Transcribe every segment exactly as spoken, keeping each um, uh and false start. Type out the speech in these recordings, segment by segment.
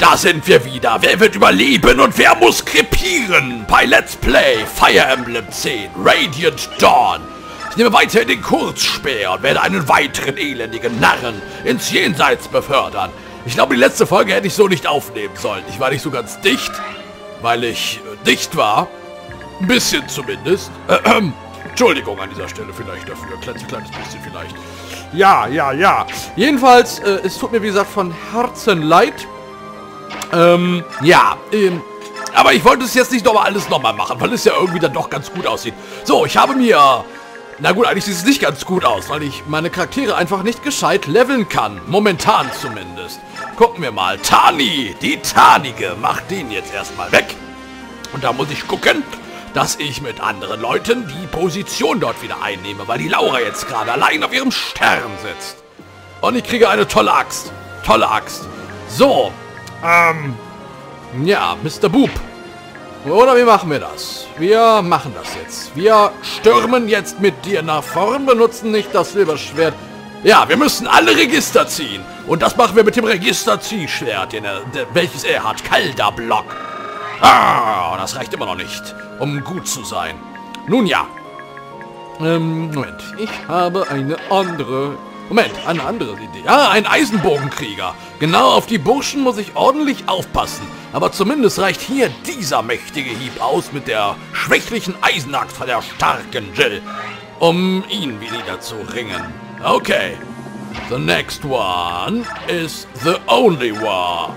Da sind wir wieder. Wer wird überleben und wer muss krepieren? Bei Let's Play Fire Emblem zehn Radiant Dawn. Ich nehme weiter den Kurzspeer und werde einen weiteren elendigen Narren ins Jenseits befördern. Ich glaube, die letzte Folge hätte ich so nicht aufnehmen sollen. Ich war nicht so ganz dicht, weil ich äh, dicht war. Ein bisschen zumindest. Ähm, Entschuldigung an dieser Stelle vielleicht dafür. Ein kleines, kleines bisschen vielleicht. Ja, ja, ja. Jedenfalls, äh, es tut mir wie gesagt von Herzen leid. Ähm, ja, ähm, aber ich wollte es jetzt nicht nochmal alles nochmal machen, weil es ja irgendwie dann doch ganz gut aussieht. So, ich habe mir... Na gut, eigentlich sieht es nicht ganz gut aus, weil ich meine Charaktere einfach nicht gescheit leveln kann. Momentan zumindest. Gucken wir mal. Tani, die Tanige, macht den jetzt erstmal weg. Und da muss ich gucken, dass ich mit anderen Leuten die Position dort wieder einnehme, weil die Laura jetzt gerade allein auf ihrem Stern sitzt. Und ich kriege eine tolle Axt. Tolle Axt. So. Ähm. Ja, Mister Boop. Oder wie machen wir das? Wir machen das jetzt. Wir stürmen jetzt mit dir nach vorn, benutzen nicht das Silberschwert. Ja, wir müssen alle Register ziehen. Und das machen wir mit dem Registerziehschwert, den er, der, welches er hat. Kalter Block. Ah, das reicht immer noch nicht, um gut zu sein. Nun ja. Ähm, Moment. Ich habe eine andere... Moment, eine andere Idee. Ah, ein Eisenbogenkrieger. Genau auf die Burschen muss ich ordentlich aufpassen. Aber zumindest reicht hier dieser mächtige Hieb aus mit der schwächlichen Eisenaxt von der starken Jill, um ihn wieder zu ringen. Okay. The next one is the only one.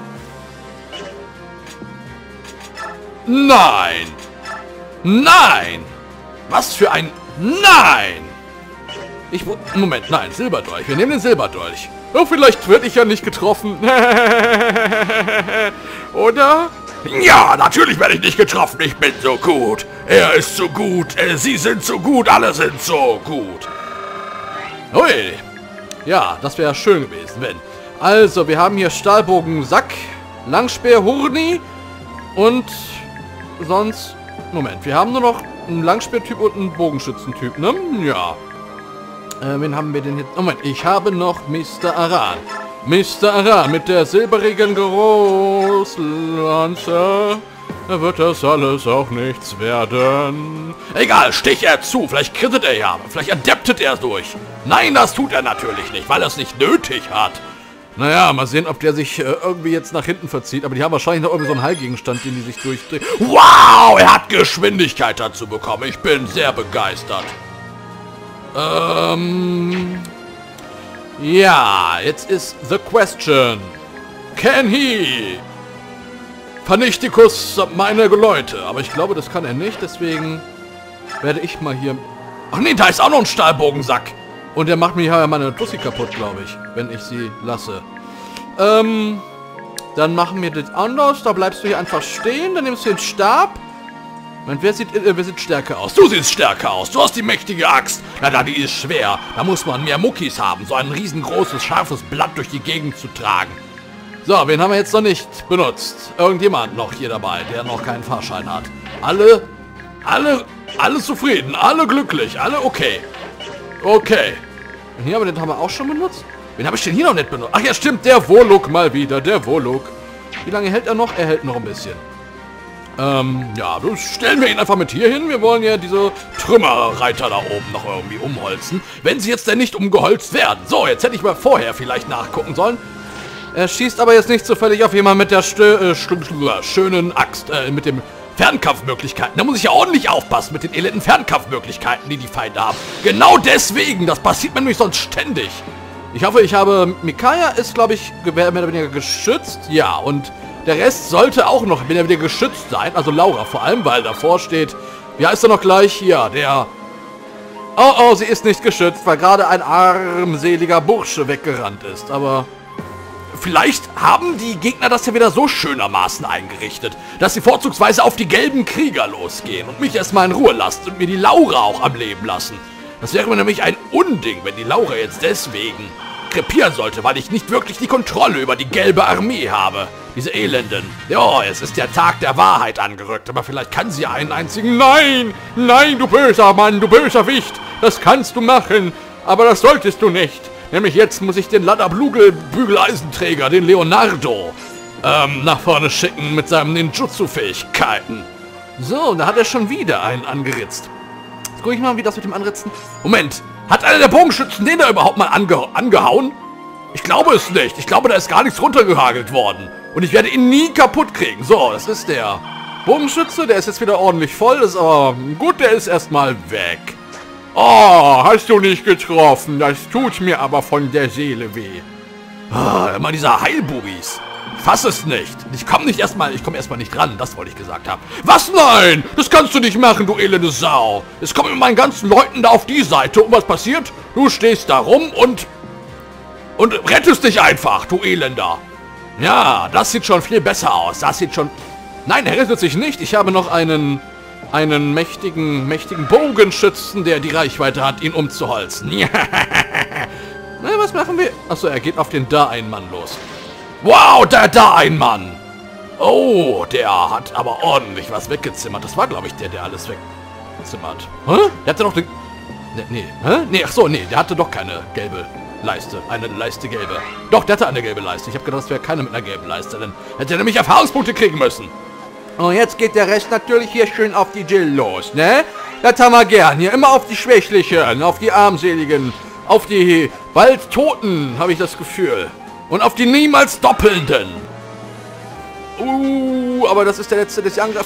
Nein! Nein! Was für ein... Nein! Ich... Moment, nein, Silberdolch. Wir nehmen den Silberdolch. Oh, vielleicht werde ich ja nicht getroffen. Oder? Ja, natürlich werde ich nicht getroffen. Ich bin so gut. Er ist so gut. Äh, Sie sind so gut. Alle sind so gut. Ui. Ja, das wäre schön gewesen, wenn... Also, wir haben hier Stahlbogen Sack, Langspeer Hurni und sonst... Moment, wir haben nur noch einen Langspeertyp und einen Bogenschützentyp, ne? Ja. Äh, wen haben wir denn jetzt? Moment, ich habe noch Mister Aran. Mister Aran mit der silberigen Großlanze. Da wird das alles auch nichts werden. Egal, stich er zu. Vielleicht krittet er ja. Vielleicht adaptet er durch. Nein, das tut er natürlich nicht, weil er es nicht nötig hat. Naja, mal sehen, ob der sich äh, irgendwie jetzt nach hinten verzieht. Aber die haben wahrscheinlich noch irgendwie so einen Heilgegenstand, den die sich durchdrehen. Wow, er hat Geschwindigkeit dazu bekommen. Ich bin sehr begeistert. Ähm... Ja, jetzt ist the question. Can he? Vernichtikus meine Leute. Aber ich glaube, das kann er nicht. Deswegen werde ich mal hier... Ach nee, da ist auch noch ein Stahlbogensack. Und der macht mir ja meine Tussi kaputt, glaube ich. Wenn ich sie lasse. Ähm... Dann machen wir das anders. Da bleibst du hier einfach stehen. Dann nimmst du den Stab. Und wer sieht, äh, wer sieht stärker aus? Du siehst stärker aus. Du hast die mächtige Axt. Na, da, die ist schwer. Da muss man mehr Muckis haben, so ein riesengroßes, scharfes Blatt durch die Gegend zu tragen. So, wen haben wir jetzt noch nicht benutzt? Irgendjemand noch hier dabei, der noch keinen Fahrschein hat. Alle, alle, alle zufrieden, alle glücklich, alle okay. Okay. Und hier, aber den haben wir auch schon benutzt? Wen habe ich denn hier noch nicht benutzt? Ach ja, stimmt, der Voluk mal wieder, der Voluk. Wie lange hält er noch? Er hält noch ein bisschen. Ähm, ja, das stellen wir ihn einfach mit hier hin. Wir wollen ja diese Trümmerreiter da oben noch irgendwie umholzen. Wenn sie jetzt denn nicht umgeholzt werden. So, jetzt hätte ich mal vorher vielleicht nachgucken sollen. Er schießt aber jetzt nicht zufällig auf jemanden mit der Stö äh, schönen Axt, äh, mit dem Fernkampfmöglichkeiten. Da muss ich ja ordentlich aufpassen mit den elenden Fernkampfmöglichkeiten, die die Feinde haben. Genau deswegen, das passiert mir nämlich sonst ständig. Ich hoffe, ich habe... Micaiah ist, glaube ich, mehr oder weniger geschützt. Ja, und... Der Rest sollte auch noch wieder geschützt sein. Also Laura vor allem, weil davor steht... Wie heißt er noch gleich? Hier, der... Oh, oh, sie ist nicht geschützt, weil gerade ein armseliger Bursche weggerannt ist. Aber... Vielleicht haben die Gegner das ja wieder so schönermaßen eingerichtet, dass sie vorzugsweise auf die gelben Krieger losgehen und mich erstmal in Ruhe lassen und mir die Laura auch am Leben lassen. Das wäre mir nämlich ein Unding, wenn die Laura jetzt deswegen krepieren sollte, weil ich nicht wirklich die Kontrolle über die gelbe Armee habe. Diese Elenden. Ja, es ist der Tag der Wahrheit angerückt, aber vielleicht kann sie einen einzigen... Nein! Nein, du böser Mann, du böser Wicht! Das kannst du machen, aber das solltest du nicht. Nämlich jetzt muss ich den Ladderbügeleisenträger, den Leonardo, ähm, nach vorne schicken mit seinen Ninjutsu-Fähigkeiten. So, und da hat er schon wieder einen angeritzt. Jetzt gucke ich mal, wie das mit dem Anritzen... Moment, hat einer der Bogenschützen den da überhaupt mal ange angehauen? Ich glaube es nicht. Ich glaube, da ist gar nichts runtergehagelt worden. Und ich werde ihn nie kaputt kriegen. So, das ist der Bogenschütze. Der ist jetzt wieder ordentlich voll. Das ist aber gut, der ist erstmal weg. Oh, hast du nicht getroffen. Das tut mir aber von der Seele weh. Ah, immer dieser Heilburis. Fass es nicht. Ich komme nicht erstmal, ich komme erstmal nicht ran. Das wollte ich gesagt haben. Was? Nein! Das kannst du nicht machen, du elende Sau. Es kommen mit meinen ganzen Leuten da auf die Seite. Und was passiert? Du stehst da rum und... Und rettest dich einfach, du Elender. Ja, das sieht schon viel besser aus. Das sieht schon... Nein, er rettet sich nicht. Ich habe noch einen... Einen mächtigen, mächtigen Bogenschützen, der die Reichweite hat, ihn umzuholzen. Na, was machen wir? Achso, er geht auf den Da-Ein-Mann los. Wow, der Da-Ein-Mann. Oh, der hat aber ordentlich was weggezimmert. Das war, glaube ich, der, der alles weggezimmert. Hä? Der hatte doch den... Nee, nee, hä? Nee, ach so, nee, der hatte doch keine gelbe Leiste. Eine Leiste gelbe. Doch, der hatte eine gelbe Leiste. Ich habe gedacht, das wäre keine mit einer gelben Leiste. Dann hätte er nämlich Erfahrungspunkte kriegen müssen. Und jetzt geht der Rest natürlich hier schön auf die Jill los, ne? Das haben wir gern. Hier immer auf die Schwächlichen, auf die Armseligen, auf die bald Toten, habe ich das Gefühl. Und auf die niemals Doppelnden. Uh, aber das ist der letzte, der sich angreift.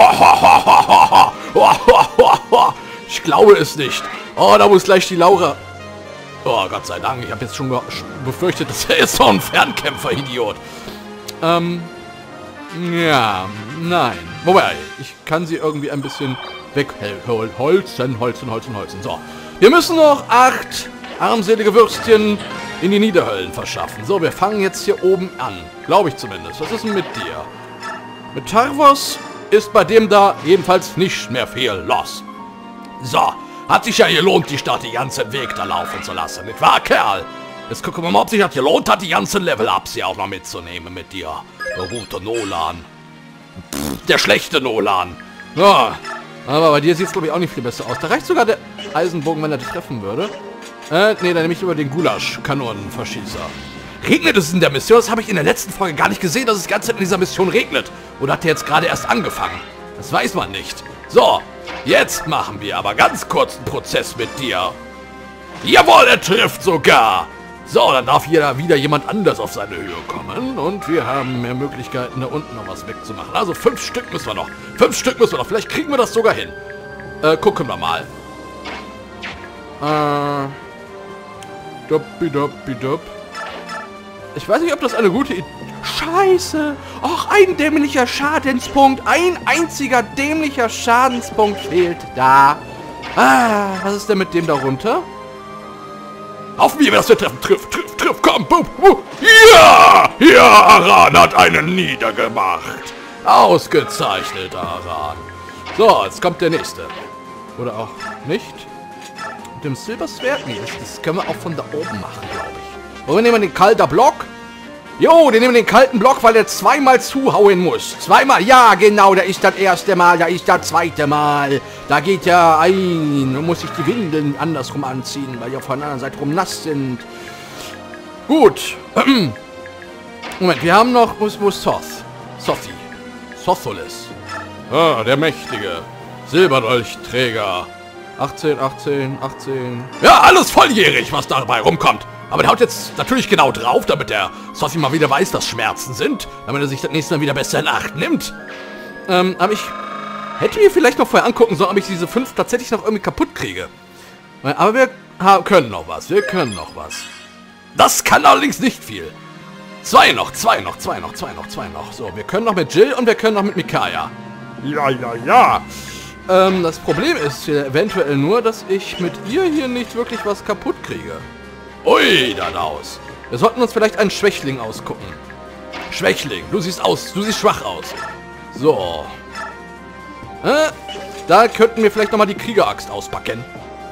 Ich glaube es nicht. Oh, da muss gleich die Laura... Oh, Gott sei Dank. Ich habe jetzt schon befürchtet, dass er ist so ein Fernkämpfer-Idiot. Ähm... Ja, nein. Wobei, ich kann sie irgendwie ein bisschen wegholzen, holzen, holzen, holzen, holzen. So, wir müssen noch acht armselige Würstchen in die Niederhöllen verschaffen. So, wir fangen jetzt hier oben an. Glaube ich zumindest. Was ist denn mit dir? Mit Tarvos ist bei dem da jedenfalls nicht mehr viel los. So, hat sich ja gelohnt, die Stadt den ganzen Weg da laufen zu lassen. Nicht wahr, Kerl? Jetzt gucken wir mal, ob sich das gelohnt hat, die ganzen Level-Ups hier auch noch mitzunehmen mit dir. Der gute Nolan. Pff, der schlechte Nolan. Ja, aber bei dir sieht es, glaube ich, auch nicht viel besser aus. Da reicht sogar der Eisenbogen, wenn er dich treffen würde. Äh, nee, dann nehme ich über den Gulasch-Kanonenverschießer. Regnet es in der Mission? Das habe ich in der letzten Folge gar nicht gesehen, dass es die ganze Zeit in dieser Mission regnet. Oder hat der jetzt gerade erst angefangen? Das weiß man nicht. So, jetzt machen wir aber ganz kurzen Prozess mit dir. Jawohl, er trifft sogar. So, dann darf hier wieder jemand anders auf seine Höhe kommen. Und wir haben mehr Möglichkeiten, da unten noch was wegzumachen. Also fünf Stück müssen wir noch. Fünf Stück müssen wir noch. Vielleicht kriegen wir das sogar hin. Äh, gucken wir mal. Äh. Doppi, doppi, dopp. Ich weiß nicht, ob das eine gute Idee... Scheiße! Och, ein dämlicher Schadenspunkt. Ein einziger dämlicher Schadenspunkt fehlt da. Ah, was ist denn mit dem darunter? Auf mir, dass wir treffen. Triff, triff, triff, komm, boom, boom. Ja! Ja, Aran hat einen niedergemacht. Ausgezeichnet, Aran. So, jetzt kommt der nächste. Oder auch nicht. Mit dem Silberswert? Nee, das, das können wir auch von da oben machen, glaube ich. Wollen wir nehmen den kalter Block? Jo, den nehmen wir den kalten Block, weil der zweimal zuhauen muss. Zweimal, ja genau, da ist das erste Mal, da ist das zweite Mal. Da geht er ein und muss sich die Windeln andersrum anziehen, weil ja von der anderen Seite rum nass sind. Gut. Moment, wir haben noch, wo ist, wo ist Soth? Sothi. Sotholis. Ah, der Mächtige. Silberdolchträger. achtzehn, achtzehn, achtzehn. Ja, alles volljährig, was dabei rumkommt. Aber der haut jetzt natürlich genau drauf, damit der Sothi mal wieder weiß, dass Schmerzen sind. Damit er sich das nächste Mal wieder besser in Acht nimmt. Ähm, aber ich hätte mir vielleicht noch vorher angucken sollen, ob ich diese fünf tatsächlich noch irgendwie kaputt kriege. Aber wir können noch was. Wir können noch was. Das kann allerdings nicht viel. Zwei noch, zwei noch, zwei noch, zwei noch, zwei noch. So, wir können noch mit Jill und wir können noch mit Micaiah. Ja, ja, ja. Ähm, das Problem ist hier eventuell nur, dass ich mit ihr hier nicht wirklich was kaputt kriege. Ui, da aus. Wir sollten uns vielleicht einen Schwächling ausgucken. Schwächling, du siehst aus, du siehst schwach aus. So. Äh, da könnten wir vielleicht nochmal die Kriegeraxt auspacken.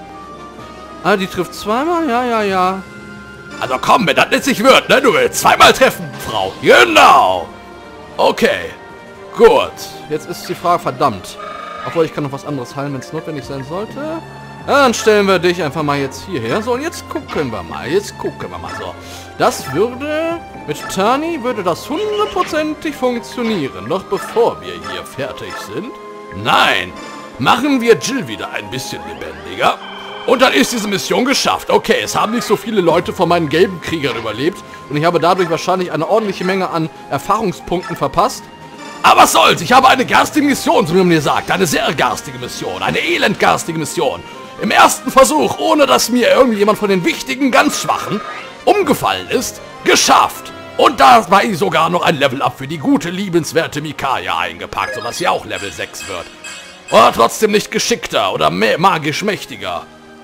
Ah, die trifft zweimal? Ja, ja, ja. Also komm, wenn das nützlich wird, ne? Du willst zweimal treffen, Frau. Genau. Okay. Gut. Jetzt ist die Frage, verdammt. Obwohl, ich kann noch was anderes heilen, wenn es notwendig sein sollte. Ja, dann stellen wir dich einfach mal jetzt hierher. So, und jetzt gucken wir mal. Jetzt gucken wir mal so. Das würde... Mit Tani würde das hundertprozentig funktionieren. Doch bevor wir hier fertig sind... Nein! Machen wir Jill wieder ein bisschen lebendiger. Und dann ist diese Mission geschafft. Okay, es haben nicht so viele Leute von meinen gelben Kriegern überlebt. Und ich habe dadurch wahrscheinlich eine ordentliche Menge an Erfahrungspunkten verpasst. Aber was soll's, ich habe eine garstige Mission, so wie man mir sagt. Eine sehr garstige Mission, eine elendgarstige Mission. Im ersten Versuch, ohne dass mir irgendjemand von den wichtigen, ganz Schwachen umgefallen ist, geschafft. Und da war ich sogar noch ein Level-Up für die gute, liebenswerte Micaiah eingepackt, sodass sie auch Level sechs wird. Oder trotzdem nicht geschickter oder magisch mächtiger.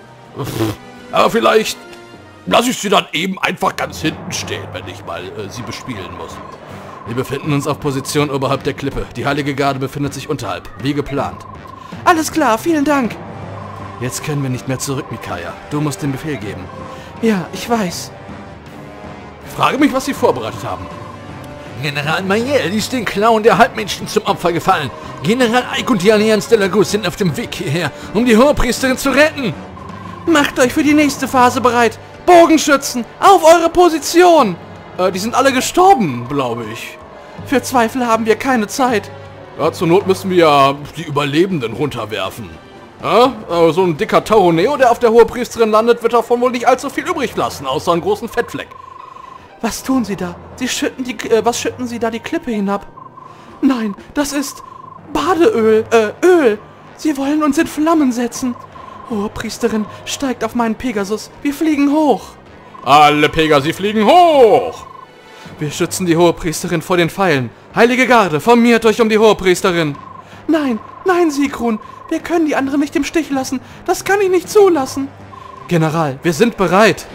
Aber vielleicht lasse ich sie dann eben einfach ganz hinten stehen, wenn ich mal äh, sie bespielen muss. Wir befinden uns auf Position oberhalb der Klippe. Die Heilige Garde befindet sich unterhalb, wie geplant. Alles klar, vielen Dank. Jetzt können wir nicht mehr zurück, Micaiah. Du musst den Befehl geben. Ja, ich weiß. Ich frage mich, was sie vorbereitet haben. General Mayel ist den Klauen der Halbmenschen zum Opfer gefallen. General Ike und die Allianz de la Gus sind auf dem Weg hierher, um die Hohepriesterin zu retten. Macht euch für die nächste Phase bereit. Bogenschützen, auf eure Position. Äh, die sind alle gestorben, glaube ich. Für Zweifel haben wir keine Zeit. Ja, zur Not müssen wir ja die Überlebenden runterwerfen. Ja, äh, so ein dicker Taroneo, der auf der Hohepriesterin landet, wird davon wohl nicht allzu viel übrig lassen, außer einen großen Fettfleck. Was tun Sie da? Sie schütten die, äh, was schütten Sie da die Klippe hinab? Nein, das ist Badeöl, äh, Öl. Sie wollen uns in Flammen setzen. Hohepriesterin, steigt auf meinen Pegasus. Wir fliegen hoch. Alle Pegasi fliegen hoch. Wir schützen die Hohepriesterin vor den Pfeilen. Heilige Garde, formiert euch um die Hohepriesterin. Nein, nein, Sigrun. Wir können die anderen nicht im Stich lassen. Das kann ich nicht zulassen. General, wir sind bereit.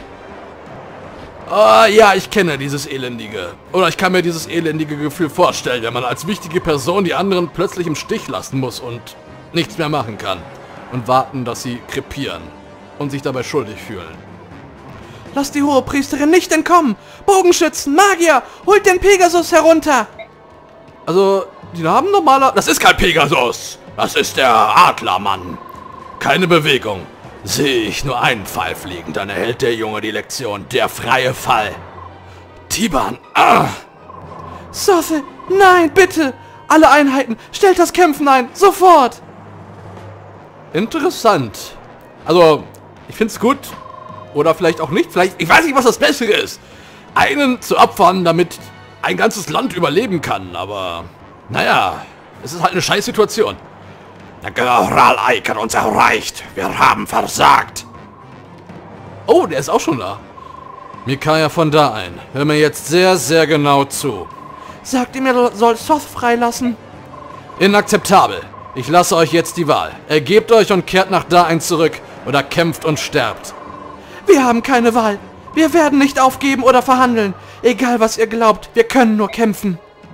Ah, ja, ich kenne dieses elendige. Oder ich kann mir dieses elendige Gefühl vorstellen, wenn man als wichtige Person die anderen plötzlich im Stich lassen muss und nichts mehr machen kann. Und warten, dass sie krepieren. Und sich dabei schuldig fühlen. Lasst die Hohepriesterin nicht entkommen! Bogenschützen, Magier, holt den Pegasus herunter! Also, die haben normaler... Das ist kein Pegasus! Das ist der Adlermann. Keine Bewegung. Sehe ich nur einen Pfeil fliegen, dann erhält der Junge die Lektion. Der freie Fall. Tiban, ah! Sothe, nein, bitte! Alle Einheiten, stellt das Kämpfen ein, sofort! Interessant. Also, ich find's gut. Oder vielleicht auch nicht. Vielleicht, ich weiß nicht, was das Bessere ist. Einen zu opfern, damit ein ganzes Land überleben kann. Aber, naja, es ist halt eine Scheißsituation. Der General Ike hat uns erreicht. Wir haben versagt. Oh, der ist auch schon da. Micaiah von da ein. Hör mir jetzt sehr, sehr genau zu. Sagt ihm, er soll Soth freilassen. Inakzeptabel. Ich lasse euch jetzt die Wahl. Ergebt euch und kehrt nach da ein zurück. Oder kämpft und sterbt. Wir haben keine Wahl. Wir werden nicht aufgeben oder verhandeln. Egal, was ihr glaubt, wir können nur kämpfen.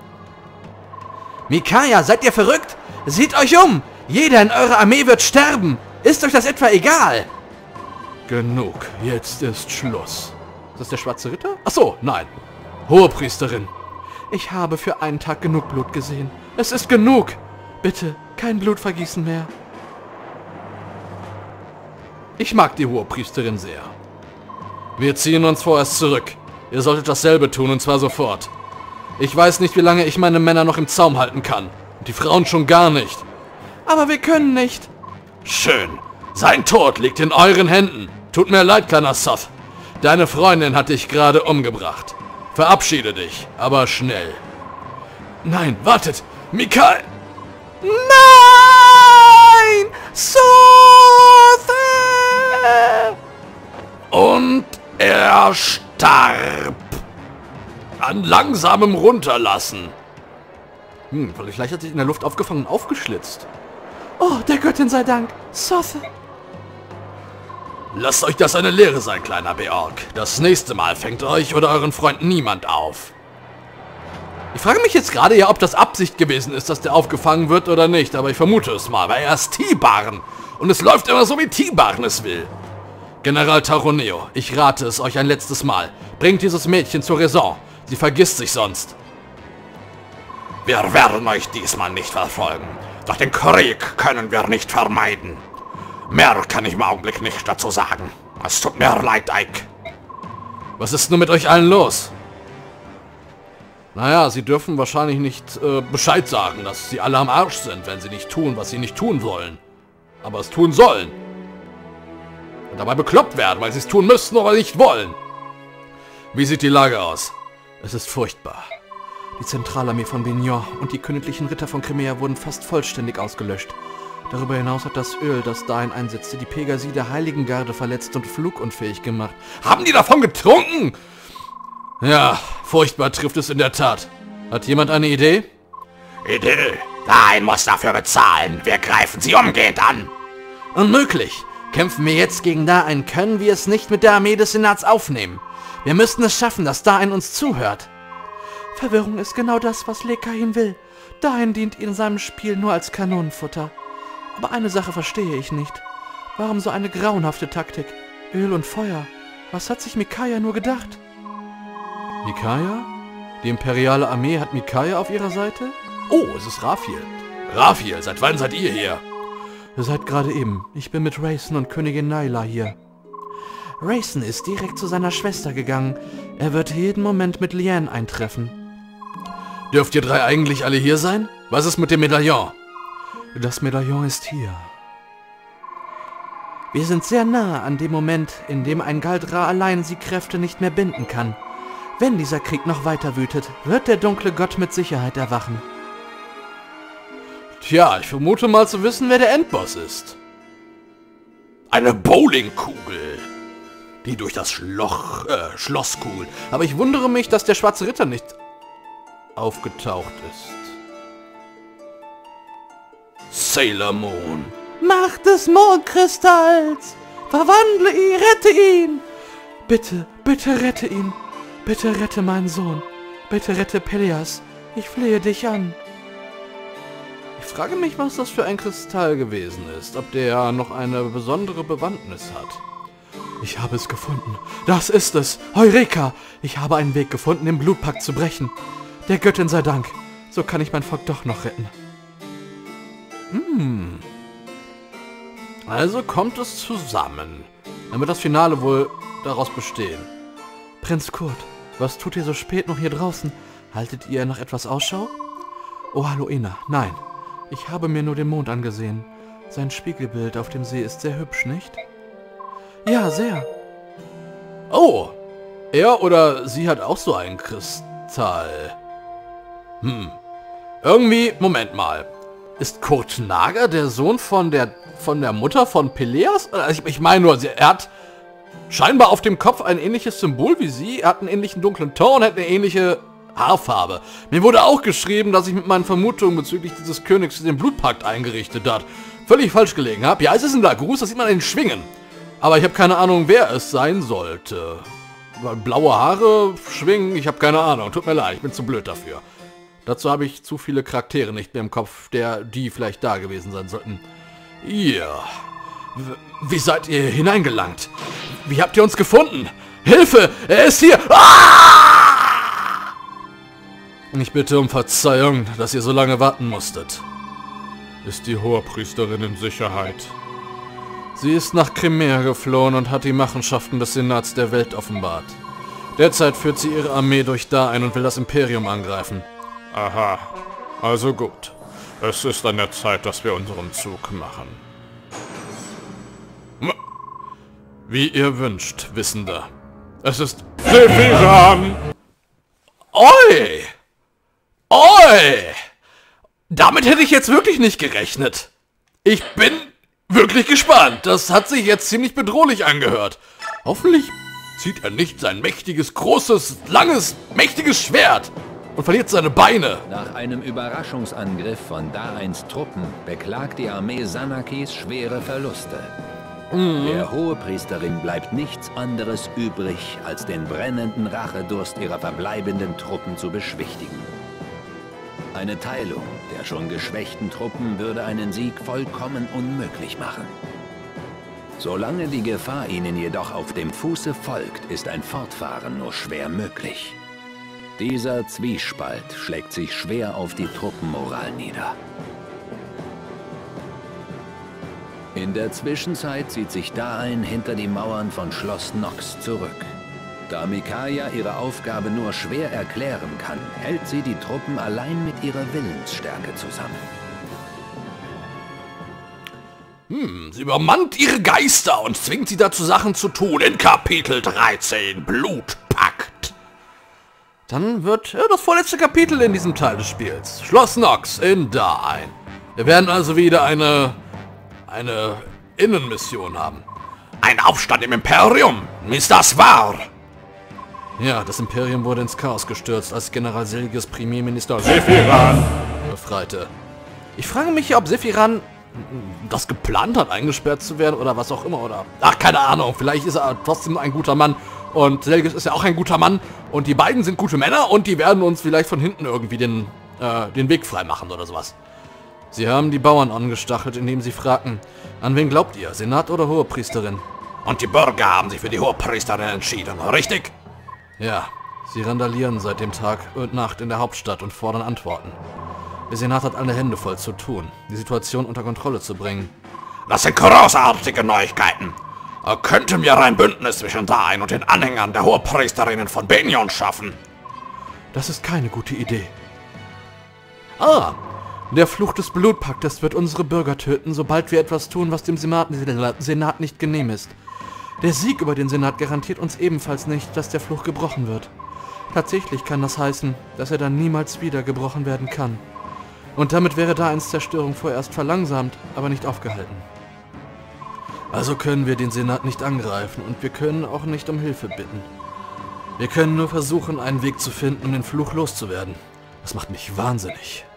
Micaiah, seid ihr verrückt? Seht euch um! Jeder in eurer Armee wird sterben. Ist euch das etwa egal? Genug. Jetzt ist Schluss. Ist das der schwarze Ritter? Ach so, nein. Hohepriesterin. Ich habe für einen Tag genug Blut gesehen. Es ist genug. Bitte, kein Blutvergießen mehr. Ich mag die Hohepriesterin sehr. Wir ziehen uns vorerst zurück. Ihr solltet dasselbe tun, und zwar sofort. Ich weiß nicht, wie lange ich meine Männer noch im Zaum halten kann. Und die Frauen schon gar nicht. Aber wir können nicht. Schön. Sein Tod liegt in euren Händen. Tut mir leid, kleiner Soth. Deine Freundin hat dich gerade umgebracht. Verabschiede dich, aber schnell. Nein, wartet. Micaiah. Nein! Soth! Und er starb. An langsamem Runterlassen. Hm, vielleicht hat sich in der Luft aufgefangen und aufgeschlitzt. Oh, der Göttin sei Dank. Soth. Lasst euch das eine Lehre sein, kleiner Beorg. Das nächste Mal fängt euch oder euren Freund niemand auf. Ich frage mich jetzt gerade ja, ob das Absicht gewesen ist, dass der aufgefangen wird oder nicht. Aber ich vermute es mal, weil er ist Tibarn. Und es läuft immer so, wie Tibarn es will. General Taroneo, ich rate es euch ein letztes Mal. Bringt dieses Mädchen zur Raison. Sie vergisst sich sonst. Wir werden euch diesmal nicht verfolgen. Doch den Krieg können wir nicht vermeiden. Mehr kann ich im Augenblick nicht dazu sagen. Es tut mir leid, Ike. Was ist nur mit euch allen los? Naja, sie dürfen wahrscheinlich nicht äh, Bescheid sagen, dass sie alle am Arsch sind, wenn sie nicht tun, was sie nicht tun wollen. Aber es tun sollen. Und dabei bekloppt werden, weil sie es tun müssen oder nicht wollen. Wie sieht die Lage aus? Es ist furchtbar. Die Zentralarmee von Vignon und die königlichen Ritter von Crimea wurden fast vollständig ausgelöscht. Darüber hinaus hat das Öl, das dahin einsetzte, die Pegasie der Heiligen Garde verletzt und flugunfähig gemacht. Haben die davon getrunken? Ja, furchtbar trifft es in der Tat. Hat jemand eine Idee? Idee? Dain muss dafür bezahlen. Wir greifen sie umgehend an. Unmöglich. Kämpfen wir jetzt gegen Dain, können wir es nicht mit der Armee des Senats aufnehmen. Wir müssten es schaffen, dass Dain uns zuhört. Verwirrung ist genau das, was Lekahin will. Dain dient in seinem Spiel nur als Kanonenfutter. Aber eine Sache verstehe ich nicht. Warum so eine grauenhafte Taktik? Öl und Feuer. Was hat sich Mikaia nur gedacht? Mikaia? Die imperiale Armee hat Mikaia auf ihrer Seite? Oh, es ist Raphael. Raphael, seit wann seid ihr hier? Seit gerade eben. Ich bin mit Rayson und Königin Naila hier. Rayson ist direkt zu seiner Schwester gegangen. Er wird jeden Moment mit Lien eintreffen. Dürft ihr drei eigentlich alle hier sein? Was ist mit dem Medaillon? Das Medaillon ist hier. Wir sind sehr nah an dem Moment, in dem ein Galdra allein die Kräfte nicht mehr binden kann. Wenn dieser Krieg noch weiter wütet, wird der dunkle Gott mit Sicherheit erwachen. Tja, ich vermute mal zu wissen, wer der Endboss ist. Eine Bowlingkugel, die durch das Schloch, äh, Schloss kugelt. Aber ich wundere mich, dass der Schwarze Ritter nicht aufgetaucht ist. Sailor Moon. Macht des Mondkristalls! Verwandle ihn, rette ihn! Bitte, bitte rette ihn! Bitte rette meinen Sohn! Bitte rette Peleas! Ich flehe dich an! Ich frage mich, was das für ein Kristall gewesen ist, ob der noch eine besondere Bewandtnis hat. Ich habe es gefunden. Das ist es! Heureka! Ich habe einen Weg gefunden, den Blutpakt zu brechen. Der Göttin sei Dank. So kann ich mein Volk doch noch retten. Hm. Also kommt es zusammen. Dann wird das Finale wohl daraus bestehen. Prinz Kurt, was tut ihr so spät noch hier draußen? Haltet ihr nach etwas Ausschau? Oh, hallo Ina. Nein, ich habe mir nur den Mond angesehen. Sein Spiegelbild auf dem See ist sehr hübsch, nicht? Ja, sehr. Oh, er oder sie hat auch so einen Kristall. Hm. Irgendwie, Moment mal. Ist Kurt Nager der Sohn von der von der Mutter von Peleas? Also ich, ich meine nur, er hat scheinbar auf dem Kopf ein ähnliches Symbol wie sie. Er hat einen ähnlichen dunklen Ton, hat eine ähnliche Haarfarbe. Mir wurde auch geschrieben, dass ich mit meinen Vermutungen bezüglich dieses Königs den Blutpakt eingerichtet hat. Völlig falsch gelegen habe. Ja, es ist ein Lagrus, das sieht man in den Schwingen. Aber ich habe keine Ahnung, wer es sein sollte. Blaue Haare, Schwingen, ich habe keine Ahnung. Tut mir leid, ich bin zu blöd dafür. Dazu habe ich zu viele Charaktere nicht mehr im Kopf, der die vielleicht da gewesen sein sollten. Ihr. Wie seid ihr hineingelangt? Wie habt ihr uns gefunden? Hilfe! Er ist hier! Ah! Ich bitte um Verzeihung, dass ihr so lange warten musstet. Ist die Hohepriesterin in Sicherheit? Sie ist nach Crimea geflohen und hat die Machenschaften des Senats der Welt offenbart. Derzeit führt sie ihre Armee durch Dain und will das Imperium angreifen. Aha, also gut. Es ist an der Zeit, dass wir unseren Zug machen. Wie ihr wünscht, Wissender. Es ist... Sefiran! Oi! Oi! Damit hätte ich jetzt wirklich nicht gerechnet. Ich bin wirklich gespannt. Das hat sich jetzt ziemlich bedrohlich angehört. Hoffentlich zieht er nicht sein mächtiges, großes, langes, mächtiges Schwert und verliert seine Beine. Nach einem Überraschungsangriff von Dains Truppen beklagt die Armee Sanakis schwere Verluste. Mhm. Der Hohepriesterin bleibt nichts anderes übrig, als den brennenden Rachedurst ihrer verbleibenden Truppen zu beschwichtigen. Eine Teilung der schon geschwächten Truppen würde einen Sieg vollkommen unmöglich machen. Solange die Gefahr ihnen jedoch auf dem Fuße folgt, ist ein Fortfahren nur schwer möglich. Dieser Zwiespalt schlägt sich schwer auf die Truppenmoral nieder. In der Zwischenzeit zieht sich Dain hinter die Mauern von Schloss Nox zurück. Da Micaiah ihre Aufgabe nur schwer erklären kann, hält sie die Truppen allein mit ihrer Willensstärke zusammen. Hm, sie übermannt ihre Geister und zwingt sie dazu, Sachen zu tun in Kapitel dreizehn, Blutpakt. Dann wird ja, das vorletzte Kapitel in diesem Teil des Spiels. Schloss Nox in Daein. Wir werden also wieder eine, eine Innenmission haben. Ein Aufstand im Imperium, ist das wahr? Ja, das Imperium wurde ins Chaos gestürzt, als General Selgius Premierminister Sephiran befreite. Ich frage mich, ob Sephiran das geplant hat, eingesperrt zu werden oder was auch immer. Oder ach, keine Ahnung. Vielleicht ist er trotzdem ein guter Mann. Und Selgius ist ja auch ein guter Mann. Und die beiden sind gute Männer und die werden uns vielleicht von hinten irgendwie den, äh, den Weg frei machen oder sowas. Sie haben die Bauern angestachelt, indem sie fragten, an wen glaubt ihr, Senat oder Hohepriesterin? Und die Bürger haben sich für die Hohepriesterin entschieden, richtig? Ja, sie randalieren seit dem Tag und Nacht in der Hauptstadt und fordern Antworten. Der Senat hat alle Hände voll zu tun, die Situation unter Kontrolle zu bringen. Das sind großartige Neuigkeiten. Könnten wir ein Bündnis zwischen Daein und den Anhängern der Hohepriesterinnen von Benion schaffen? Das ist keine gute Idee. Ah, der Fluch des Blutpaktes wird unsere Bürger töten, sobald wir etwas tun, was dem Senat, Senat nicht genehm ist. Der Sieg über den Senat garantiert uns ebenfalls nicht, dass der Fluch gebrochen wird. Tatsächlich kann das heißen, dass er dann niemals wieder gebrochen werden kann. Und damit wäre Daeins Zerstörung vorerst verlangsamt, aber nicht aufgehalten. Also können wir den Senat nicht angreifen und wir können auch nicht um Hilfe bitten. Wir können nur versuchen, einen Weg zu finden, um den Fluch loszuwerden. Das macht mich wahnsinnig.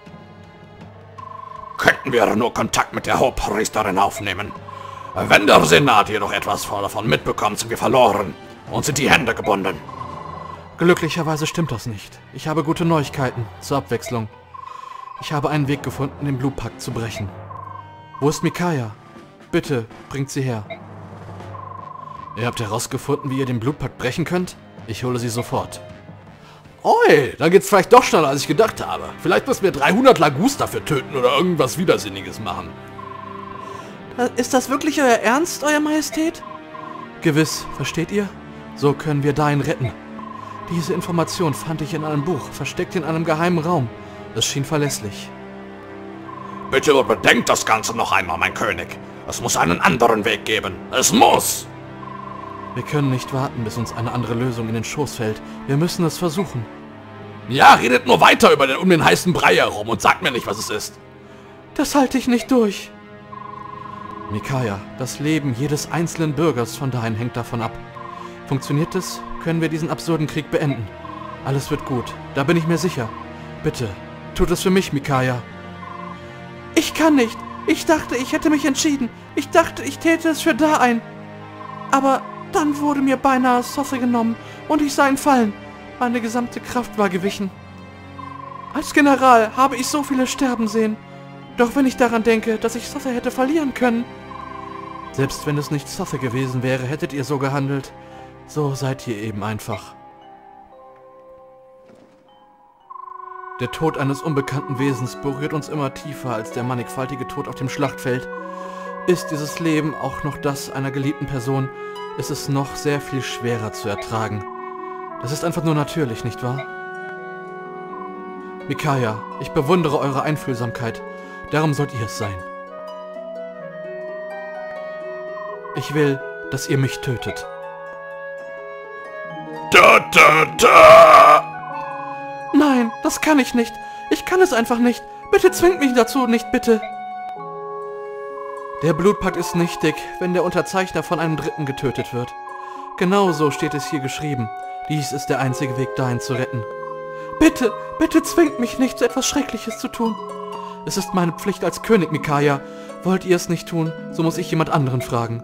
Könnten wir nur Kontakt mit der Hohepriesterin aufnehmen. Wenn der Senat jedoch etwas davon mitbekommt, sind wir verloren und sind die Hände gebunden. Glücklicherweise stimmt das nicht. Ich habe gute Neuigkeiten, zur Abwechslung. Ich habe einen Weg gefunden, den Blutpakt zu brechen. Wo ist Micaiah? Bitte, bringt sie her. Ihr habt herausgefunden, wie ihr den Blutpakt brechen könnt? Ich hole sie sofort. Oi, da geht's vielleicht doch schneller, als ich gedacht habe. Vielleicht müssen wir dreihundert Lagus dafür töten oder irgendwas Widersinniges machen. Ist das wirklich euer Ernst, Euer Majestät? Gewiss, versteht ihr? So können wir Daein retten. Diese Information fand ich in einem Buch, versteckt in einem geheimen Raum. Es schien verlässlich. Bitte bedenkt das Ganze noch einmal, mein König. Es muss einen anderen Weg geben. Es muss! Wir können nicht warten, bis uns eine andere Lösung in den Schoß fällt. Wir müssen es versuchen. Ja, redet nur weiter über den, um den heißen Brei herum und sagt mir nicht, was es ist. Das halte ich nicht durch. Micaiah, das Leben jedes einzelnen Bürgers von Daein hängt davon ab. Funktioniert es, können wir diesen absurden Krieg beenden. Alles wird gut, da bin ich mir sicher. Bitte, tut es für mich, Micaiah. Ich kann nicht. Ich dachte, ich hätte mich entschieden. Ich dachte, ich täte es für Daein. Aber dann wurde mir beinahe Sothe genommen und ich sah ihn fallen. Meine gesamte Kraft war gewichen. Als General habe ich so viele sterben sehen. Doch wenn ich daran denke, dass ich Sothe hätte verlieren können... Selbst wenn es nicht Sothe gewesen wäre, hättet ihr so gehandelt. So seid ihr eben einfach. Der Tod eines unbekannten Wesens berührt uns immer tiefer als der mannigfaltige Tod auf dem Schlachtfeld. Ist dieses Leben auch noch das einer geliebten Person, ist es noch sehr viel schwerer zu ertragen. Das ist einfach nur natürlich, nicht wahr? Micaiah, ich bewundere eure Einfühlsamkeit. Darum sollt ihr es sein. Ich will, dass ihr mich tötet. Da, da, da. Nein, das kann ich nicht. Ich kann es einfach nicht. Bitte zwingt mich dazu nicht, bitte. Der Blutpakt ist nichtig, wenn der Unterzeichner von einem Dritten getötet wird. Genau so steht es hier geschrieben. Dies ist der einzige Weg, Daein zu retten. Bitte, bitte zwingt mich nicht, so etwas Schreckliches zu tun. Es ist meine Pflicht als König, Micaiah. Wollt ihr es nicht tun, so muss ich jemand anderen fragen.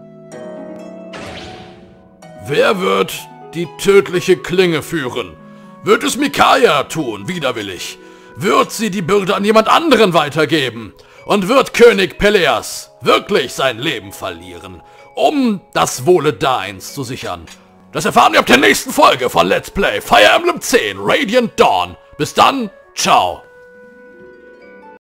Wer wird die tödliche Klinge führen? Wird es Micaiah tun, widerwillig? Wird sie die Bürde an jemand anderen weitergeben? Und wird König Peleas wirklich sein Leben verlieren, um das Wohle Daeins zu sichern? Das erfahren wir auf der nächsten Folge von Let's Play Fire Emblem zehn Radiant Dawn. Bis dann, ciao.